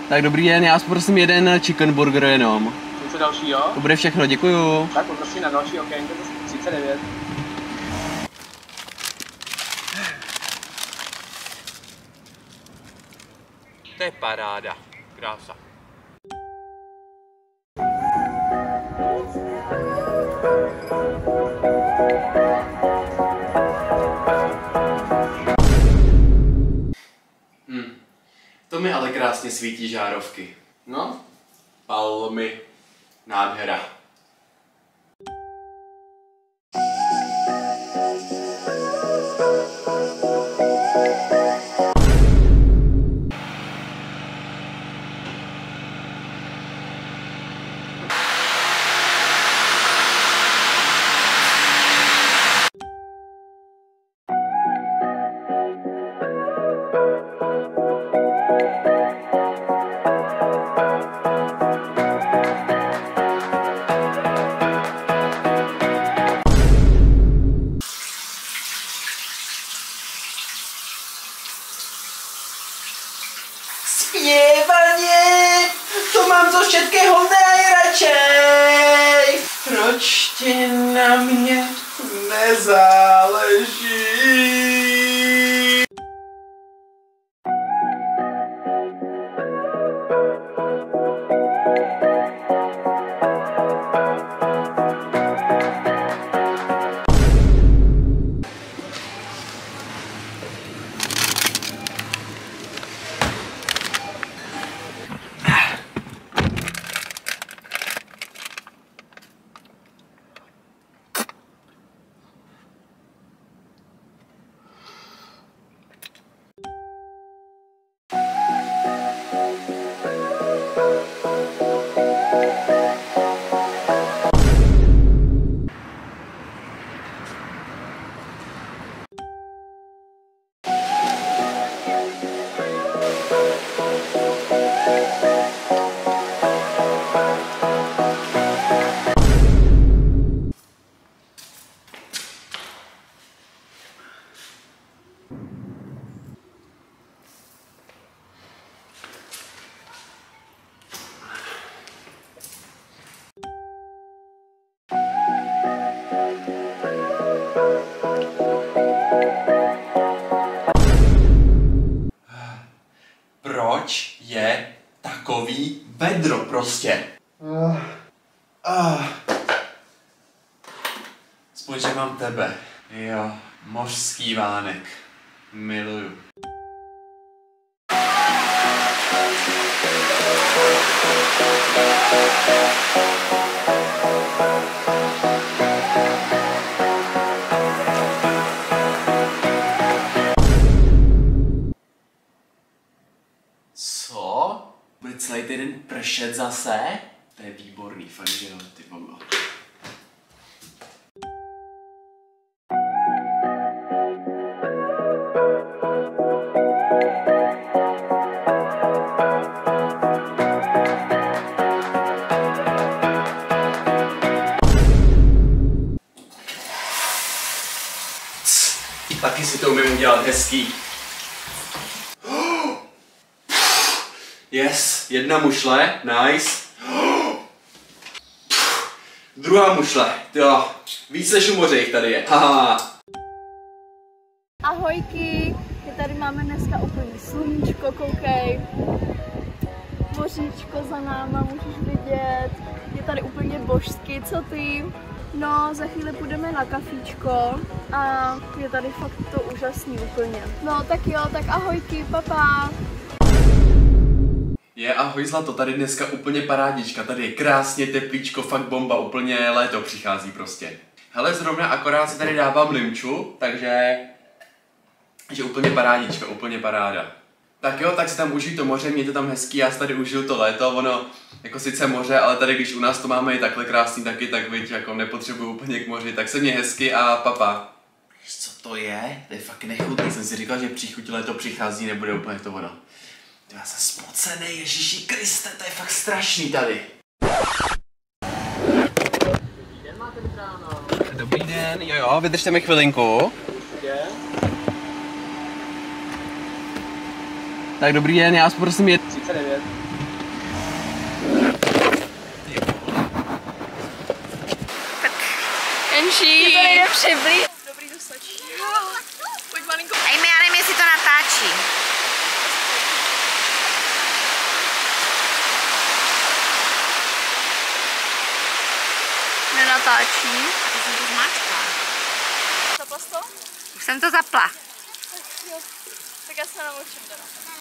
Tak dobrý den, já prosím jeden chicken burger jenom. Něco dalšího? To bude všechno, děkuju. Tak poprosím na další okénko, to je 39. To je paráda, krása. To mi ale krásně svítí žárovky. No, palmy, nádhera. Zpěvaně, to mám zo všetkého nejradšej. Proč ti na mě nezáleží? Proč je takový vedro prostě? Aspoň, že mám tebe. Jo, mořský vánek. Miluju. Co? Bude celý týden pršet zase? To je výborný, fakt, že jo, ty bogo. Taky si to umím udělat hezký. Yes, jedna mušle, nice. Druhá mušle, jo, víc než u moře jich tady je, haha. Ahojky, my tady máme dneska úplně sluníčko, koukej. Moříčko za náma, můžeš vidět. Je tady úplně božsky, co ty? No, za chvíli půjdeme na kafíčko a je tady fakt to úžasný úplně. No, tak jo, tak ahojky, papa. Ahoj zlato, tady dneska úplně parádička, tady je krásně teplíčko, fakt bomba, úplně léto přichází prostě. Hele, zrovna akorát si tady dávám limču, takže úplně parádička, úplně paráda. Tak jo, tak si tam užij to moře, mějte tam hezký, já si tady užiju to léto, ono jako sice moře, ale tady když u nás to máme i takhle krásný taky, tak viď, jako nepotřebuju úplně k moři, tak se mě hezky a papa. Víš co to je? To je fakt nechutný, jsem si říkal, že příchuť léto přichází, nebude úplně to ono. Já jsem spocený, Ježíši Kriste, to je fakt strašný tady. Dobrý den, máte vybráno. Dobrý den, jo, vydržte mi chvilinku. Tak dobrý den, já prosím 39. přiblíž. Dobrý, to stačí. Pojď malinko. Ej, já nevím, jestli to natáčí. Nenatáčí. A to jsem to zmáčkla. Zaplas to? Už jsem to zapla. Jo. Tak já se namočím teda.